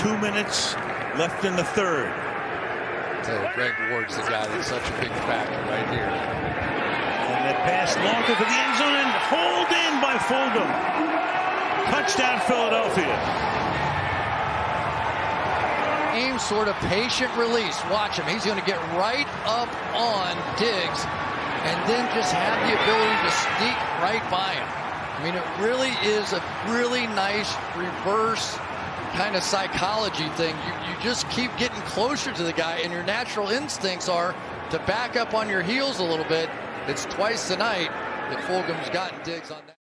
2 minutes left in the third. Greg Ward's the guy that's such a big factor right here. And that pass longer to the end zone and hauled in by Fulgham. Touchdown, Philadelphia. Aim sort of patient release. Watch him. He's going to get right up on Diggs and then just have the ability to sneak right by him. I mean, it really is a really nice reverse kind of psychology thing. You just keep getting closer to the guy, and your natural instincts are to back up on your heels a little bit. It's twice tonight that Fulgham's gotten Diggs on that.